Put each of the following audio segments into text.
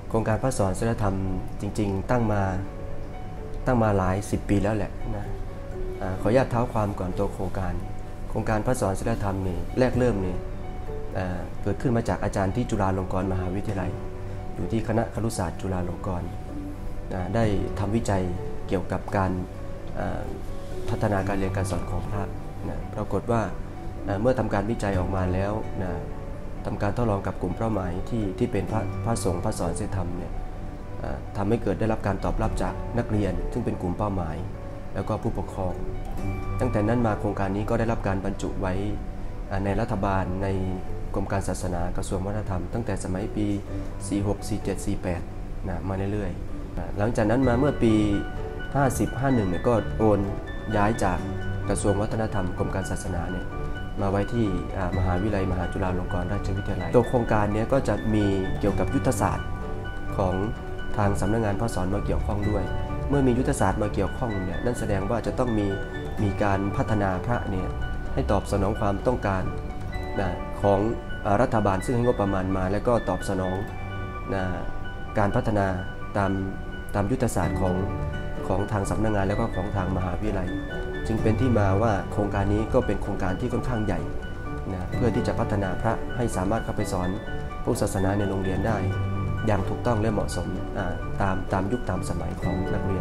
โครงการพระสอนศีลธรรมจริงๆตั้งมาหลาย10 ปีแล้วแหละนะขออนุญาตเท้าความก่อนตัวโครงการพระสอนศีลธรรมนี่แรกเริ่มนี่เกิดขึ้นมาจากอาจารย์ที่จุฬาลงกรณ์มหาวิทยาลัยอยู่ที่คณะครุศาสตร์จุฬาลงกรณ์ได้ทำวิจัยเกี่ยวกับการพัฒนาการเรียนการสอนของพระปรากฏว่าเมื่อทำการวิจัยออกมาแล้วทำการทดลองกับกลุ่มเป้าหมายที่เป็นพระสงฆ์พระสอนศีลธรรมเนี่ยทำให้เกิดได้รับการตอบรับจากนักเรียนซึ่งเป็นกลุ่มเป้าหมายแล้วก็ผู้ปกครองตั้งแต่นั้นมาโครงการนี้ก็ได้รับการบรรจุไว้ในรัฐบาลในกรมการศาสนากระทรวงวัฒนธรรมตั้งแต่สมัยปี 46 47 48มาเรื่อยๆหลังจากนั้นมาเมื่อปี 50 51เนี่ยก็โอนย้ายจากกระทรวงวัฒนธรรมกรมการศาสนาเนี่ยมาไว้ที่มหาวิทยาลัยมหาจุฬาลงกรณราชวิทยาลัยตัวโครงการนี้ก็จะมีเกี่ยวกับยุทธศาสตร์ของทางสำนักงานพระสอนมาเกี่ยวข้องด้วยเมื่อมียุทธศาสตร์มาเกี่ยวข้องเนี่ยนั่นแสดงว่าจะต้องมีการพัฒนาพระเนี่ยให้ตอบสนองความต้องการของรัฐบาลซึ่งให้งบประมาณมาและก็ตอบสนองการพัฒนาตามยุทธศาสตร์ของทางสำนักงานแล้วก็ของทางมหาวิทยาลัยจึงเป็นที่มาว่าโครงการนี้ก็เป็นโครงการที่ค่อนข้างใหญ่เพื่อที่จะพัฒนาพระให้สามารถเข้าไปสอนผู้ศาสนาในโรงเรียนได้อย่างถูกต้องและเหมาะสมตามยุคตามสมัยของนักเรียน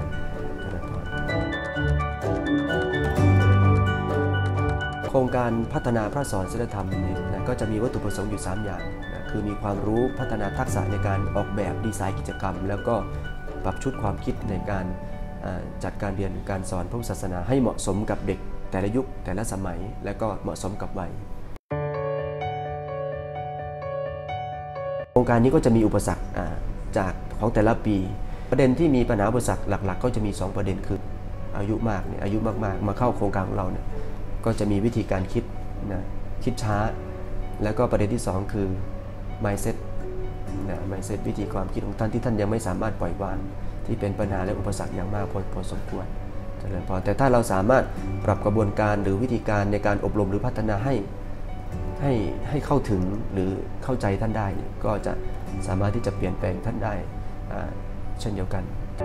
โครงการพัฒนาพระสอนศีลธรรมนี้ก็จะมีวัตถุประสงค์อยู่3อย่างคือมีความรู้พัฒนาทักษะในการออกแบบดีไซน์กิจกรรมแล้วก็ปรับชุดความคิดในการจัดการเรียนการสอนพระศาสนาให้เหมาะสมกับเด็กแต่ละยุคแต่ละสมัยและก็เหมาะสมกับวัยโครงการนี้ก็จะมีอุปสรรคจากของแต่ละปีประเด็นที่มีปัญหาอุปสรรคหลักๆก็จะมี2ประเด็นคืออายุมากเนี่ยอายุมากๆมาเข้าโครงการของเราเนี่ยก็จะมีวิธีการคิดช้าแล้วก็ประเด็นที่2คือ mindset วิธีความคิดของท่านที่ท่านยังไม่สามารถปล่อยวางที่เป็นปัญหาและอุปสรรคอย่างมากพอสมควรเจริญพรแต่ถ้าเราสามารถปรับกระบวนการหรือวิธีการในการอบรมหรือพัฒนาให้เข้าถึงหรือเข้าใจท่านได้ก็จะสามารถที่จะเปลี่ยนแปลงท่านได้เช่นเดียวกัน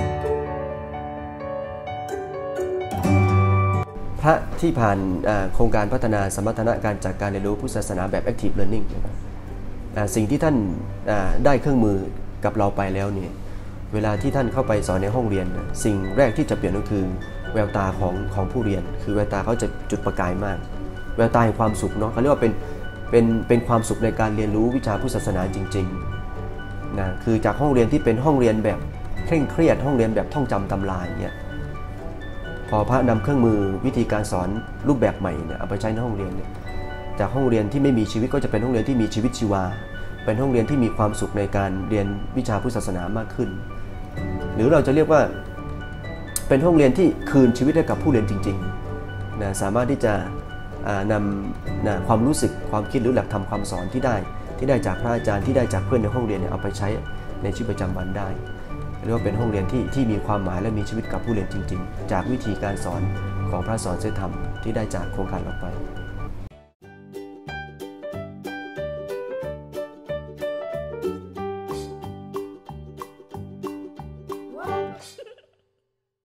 พระที่ผ่านโครงการพัฒนาสมรรถนะการจัดการเรียนรู้พุทธศาสนาแบบ Active Learning สิ่งที่ท่านได้เครื่องมือกับเราไปแล้วเนี่ยเวลาที่ท่านเข้าไปสอนในห้องเรียนสิ่งแรกที่จะเปลี่ยนก็คือแววตาของผู้เรียนคือแววตาเขาจะจุดประกายมากแววตาแห่งความสุขเนาะเขาเรียกว่าเป็นความสุขในการเรียนรู้วิชาพุทธศาสนาจริงๆคือจากห้องเรียนที่เป็นห้องเรียนแบบเคร่งเครียดห้องเรียนแบบท่องจำตำราอย่างเงี้ยพอพระนำเครื่องมือวิธีการสอนรูปแบบใหม่เนี่ยเอาไปใช้ในห้องเรียนเนี่ยจากห้องเรียนที่ไม่มีชีวิตก็จะเป็นห้องเรียนที่มีชีวิตชีวาเป็นห้องเรียนที่มีความสุขในการเรียนวิชาพุทธศาสนามากขึ้นหรือเราจะเรียกว่าเป็นห้องเรียนที่คืนชีวิตให้กับผู้เรียนจริงๆสามารถที่จะนำความรู้สึกความคิดหรือหลักธรรมความสอนที่ได้จากพระอาจารย์ที่ได้จากเพื่อนในห้องเรียนเอาไปใช้ในชีวิตประจำวันได้เรียกว่าเป็นห้องเรียนที่มีความหมายและมีชีวิตกับผู้เรียนจริงๆจากวิธีการสอนของพระสอนศีลธรรมที่ได้จากโครงการเราไป